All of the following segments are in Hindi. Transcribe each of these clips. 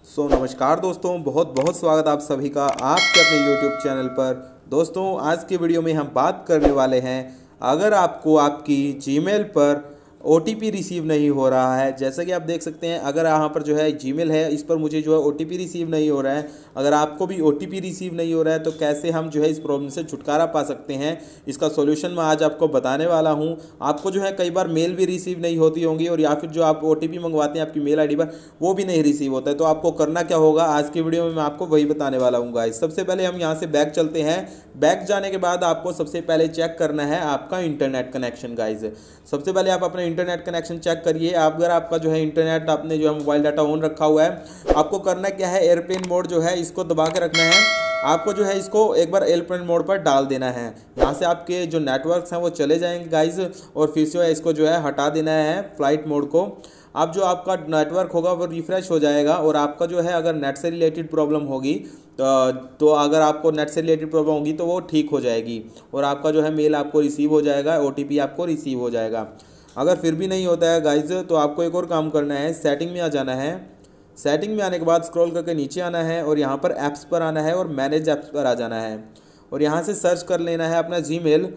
नमस्कार दोस्तों, बहुत बहुत स्वागत आप सभी का आपके अपने YouTube चैनल पर। दोस्तों, आज के वीडियो में हम बात करने वाले हैं, अगर आपको आपकी जीमेल पर OTP रिसीव नहीं हो रहा है। जैसा कि आप देख सकते हैं, अगर यहाँ पर जो है जीमेल है, इस पर मुझे जो है OTP रिसीव नहीं हो रहा है। अगर आपको भी OTP रिसीव नहीं हो रहा है तो कैसे हम जो है इस प्रॉब्लम से छुटकारा पा सकते हैं, इसका सॉल्यूशन मैं आज आपको बताने वाला हूँ। आपको जो है कई बार मेल भी रिसीव नहीं होती होंगी और या फिर जो आप OTP मंगवाते हैं आपकी मेल ID पर, वो भी नहीं रिसीव होता है। तो आपको करना क्या होगा, आज की वीडियो में मैं आपको वही बताने वाला हूँ गाइस। सबसे पहले हम यहाँ से बैक चलते हैं। बैक जाने के बाद आपको सबसे पहले चेक करना है आपका इंटरनेट कनेक्शन गाइस। सबसे पहले आप अपने इंटरनेट कनेक्शन चेक करिए। अगर आपका जो है इंटरनेट, आपने जो है मोबाइल डाटा ऑन रखा हुआ है, आपको करना क्या है, एयरप्लेन मोड जो है इसको दबा के रखना है। आपको जो है इसको एक बार एयरप्लेन मोड पर डाल देना है। यहाँ से आपके जो नेटवर्क्स हैं वो चले जाएंगे गाइस, और फिर से इसको जो है हटा देना है फ्लाइट मोड को। अब जो आपका नेटवर्क होगा वो रिफ़्रेश हो जाएगा, और आपका जो है अगर नेट से रिलेटेड प्रॉब्लम होगी तो अगर आपको नेट से रिलेटेड प्रॉब्लम होगी तो वो ठीक हो जाएगी, और आपका जो है मेल आपको रिसीव हो जाएगा, OTP आपको रिसीव हो जाएगा। अगर फिर भी नहीं होता है गाइज, तो आपको एक और काम करना है, सेटिंग में आ जाना है। सेटिंग में आने के बाद स्क्रॉल करके नीचे आना है और यहाँ पर ऐप्स पर आना है और मैनेज ऐप्स पर आ जाना है, और यहाँ से सर्च कर लेना है अपना जीमेल।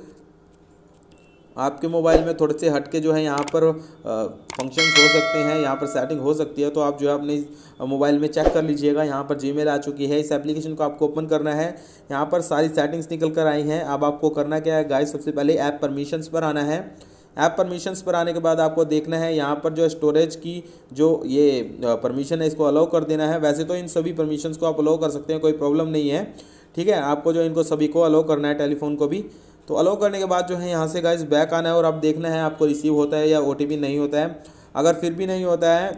आपके मोबाइल में थोड़े से हटके जो है यहाँ पर फंक्शंस हो सकते हैं, यहाँ पर सेटिंग हो सकती है, तो आप जो है अपने मोबाइल में चेक कर लीजिएगा। यहाँ पर जीमेल आ चुकी है, इस एप्लीकेशन को आपको ओपन करना है। यहाँ पर सारी सेटिंग्स निकल कर आई हैं। अब आपको करना क्या है गाइस, सबसे पहले ऐप परमिशंस पर आना है। ऐप परमिशंस पर आने के बाद आपको देखना है यहाँ पर जो स्टोरेज की जो ये परमिशन है, इसको अलाउ कर देना है। वैसे तो इन सभी परमिशंस को आप अलाउ कर सकते हैं, कोई प्रॉब्लम नहीं है, ठीक है। आपको जो इनको सभी को अलाउ करना है, टेलीफोन को भी। तो अलाउ करने के बाद जो है यहाँ से गाइस बैक आना है, और अब देखना है आपको रिसीव होता है या OTP नहीं होता है। अगर फिर भी नहीं होता है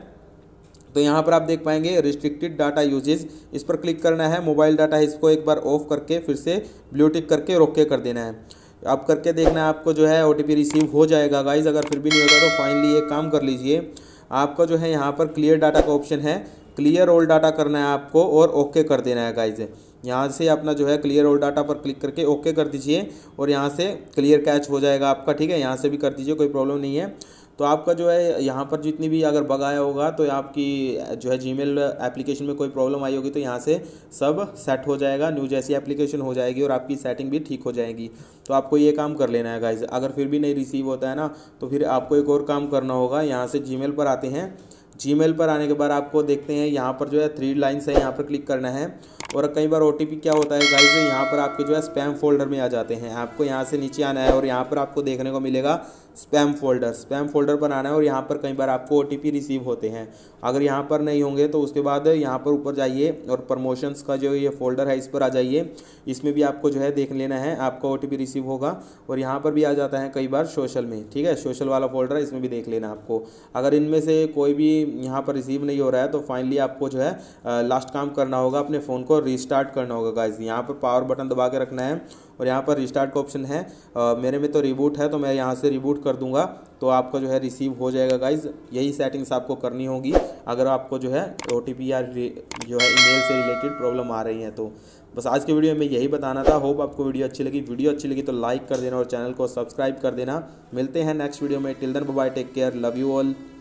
तो यहाँ पर आप देख पाएंगे रिस्ट्रिक्टेड डाटा यूजेज, इस पर क्लिक करना है। मोबाइल डाटा है, इसको एक बार ऑफ करके फिर से ब्लू टिक करके रोक के कर देना है। आप करके देखना है, आपको जो है OTP रिसीव हो जाएगा गाइज। अगर फिर भी नहीं होता तो फाइनली एक काम कर लीजिए, आपका जो है यहाँ पर क्लियर डाटा का ऑप्शन है, क्लियर ऑल डाटा करना है आपको और ओके कर देना है गाइज। यहाँ से अपना जो है क्लियर ऑल डाटा पर क्लिक करके ओके कर दीजिए, और यहाँ से क्लियर कैच हो जाएगा आपका, ठीक है। यहाँ से भी कर दीजिए, कोई प्रॉब्लम नहीं है। तो आपका जो है यहाँ पर जितनी भी अगर बग आया होगा, तो आपकी जो है जीमेल एप्लीकेशन में कोई प्रॉब्लम आई होगी, तो यहाँ से सब सेट हो जाएगा, न्यू जैसी एप्लीकेशन हो जाएगी और आपकी सेटिंग भी ठीक हो जाएगी। तो आपको ये काम कर लेना है गाइज। अगर फिर भी नहीं रिसीव होता है ना, तो फिर आपको एक और काम करना होगा। यहाँ से जीमेल पर आते हैं। जीमेल पर आने के बाद आपको देखते हैं यहाँ पर जो है 3 लाइन्स है, यहाँ पर क्लिक करना है। और कई बार OTP क्या होता है गाइस, यहाँ पर आपके जो है स्पैम फोल्डर में आ जाते हैं। आपको यहाँ से नीचे आना है और यहाँ पर आपको देखने को मिलेगा स्पैम फोल्डर। स्पैम फोल्डर पर आना है, और यहाँ पर कई बार आपको OTP रिसीव होते हैं। अगर यहाँ पर नहीं होंगे तो उसके बाद यहाँ पर ऊपर जाइए और प्रमोशंस का जो ये फोल्डर है इस पर आ जाइए। इसमें भी आपको जो है देख लेना है, आपका OTP रिसीव होगा। और यहाँ पर भी आ जाता है कई बार सोशल में, ठीक है, सोशल वाला फोल्डर है, इसमें भी देख लेना आपको। अगर इनमें से कोई भी यहाँ पर रिसीव नहीं हो रहा है तो फाइनली आपको जो है लास्ट काम करना होगा, अपने फ़ोन को रीस्टार्ट करना होगा गाइस। यहाँ पर पावर बटन दबा के रखना है, और यहाँ पर रीस्टार्ट का ऑप्शन है। मेरे में तो रिबूट है, तो मैं यहाँ से रिबूट कर दूंगा, तो आपका जो है रिसीव हो जाएगा गाइस। यही सेटिंग्स आपको करनी होगी अगर आपको जो है OTP या जो है ईमेल से रिलेटेड प्रॉब्लम आ रही है। तो बस आज के वीडियो में यही बताना था। होप आपको वीडियो अच्छी लगी। वीडियो अच्छी लगी तो लाइक कर देना और चैनल को सब्सक्राइब कर देना। मिलते हैं नेक्स्ट वीडियो में। Till then bye bye, take care, love you all.